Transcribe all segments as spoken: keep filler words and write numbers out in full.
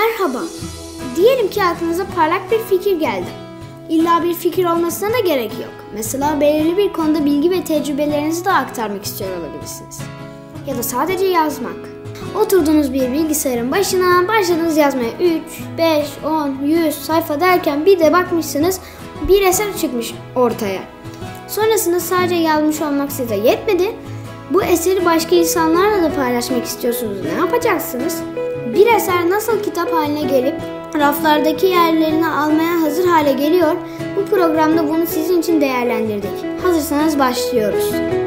Merhaba. Diyelim ki aklınıza parlak bir fikir geldi. İlla bir fikir olmasına da gerek yok. Mesela belirli bir konuda bilgi ve tecrübelerinizi de aktarmak istiyor olabilirsiniz. Ya da sadece yazmak. Oturdunuz bir bilgisayarın başına, başladınız yazmaya üç, beş, on, yüz sayfa derken bir de bakmışsınız bir eser çıkmış ortaya. Sonrasında sadece yazmış olmak size yetmedi. Bu eseri başka insanlarla da paylaşmak istiyorsunuz. Ne yapacaksınız? Bir eser nasıl kitap haline gelip raflardaki yerlerini almaya hazır hale geliyor? Bu programda bunu sizin için değerlendirdik. Hazırsanız başlıyoruz.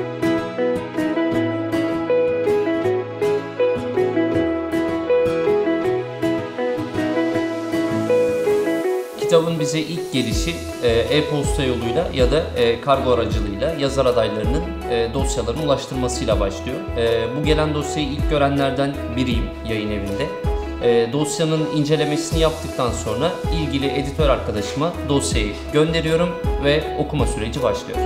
Kitabın bize ilk gelişi e-posta yoluyla ya da kargo aracılığıyla yazar adaylarının dosyalarına ulaştırmasıyla başlıyor. Bu gelen dosyayı ilk görenlerden biriyim yayın evinde. Dosyanın incelemesini yaptıktan sonra ilgili editör arkadaşıma dosyayı gönderiyorum ve okuma süreci başlıyor.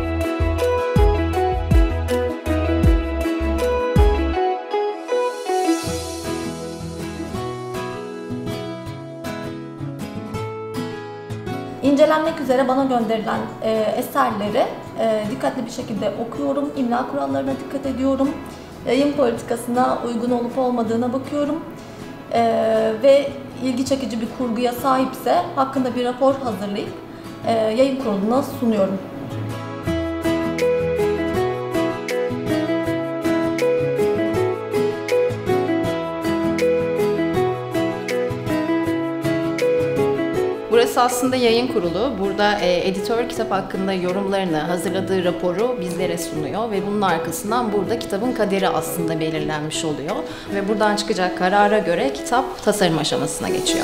İncelenmek üzere bana gönderilen e, eserleri e, dikkatli bir şekilde okuyorum, imla kurallarına dikkat ediyorum, yayın politikasına uygun olup olmadığına bakıyorum e, ve ilgi çekici bir kurguya sahipse hakkında bir rapor hazırlayıp e, yayın kuruluna sunuyorum. Burası aslında yayın kurulu. Burada e, editör kitap hakkında yorumlarını, hazırladığı raporu bizlere sunuyor ve bunun arkasından burada kitabın kaderi aslında belirlenmiş oluyor. Ve buradan çıkacak karara göre kitap tasarım aşamasına geçiyor.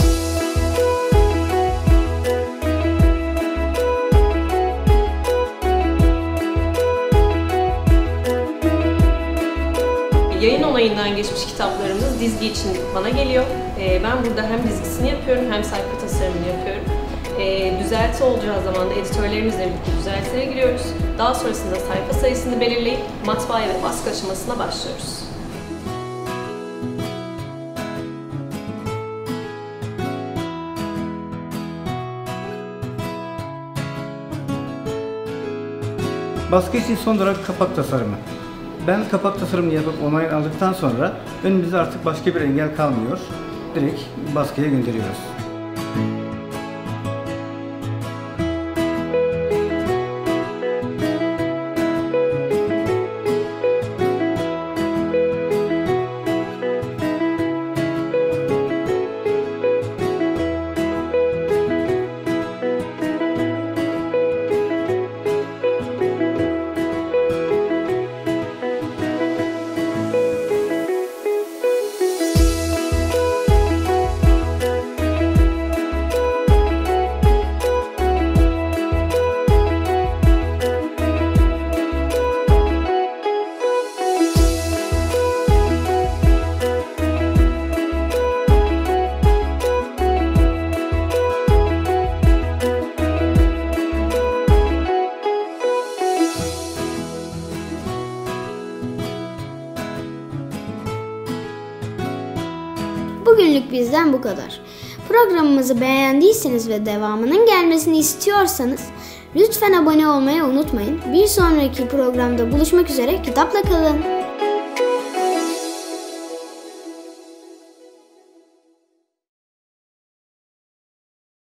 Yayın onayından geçmiş kitaplarımız dizgi için bana geliyor. Ben burada hem dizgisini yapıyorum hem sayfa tasarımını yapıyorum. Düzelti olacağı zaman da editörlerimizle birlikte düzeltilere giriyoruz. Daha sonrasında sayfa sayısını belirleyip matbaaya ve baskı aşamasına başlıyoruz. Baskı için son olarak kapak tasarımı. Ben kapak tasarımını yapıp onay aldıktan sonra önümüzde artık başka bir engel kalmıyor. Direkt baskıya gönderiyoruz. Bugünlük bizden bu kadar. Programımızı beğendiyseniz ve devamının gelmesini istiyorsanız lütfen abone olmayı unutmayın. Bir sonraki programda buluşmak üzere, kitapla kalın.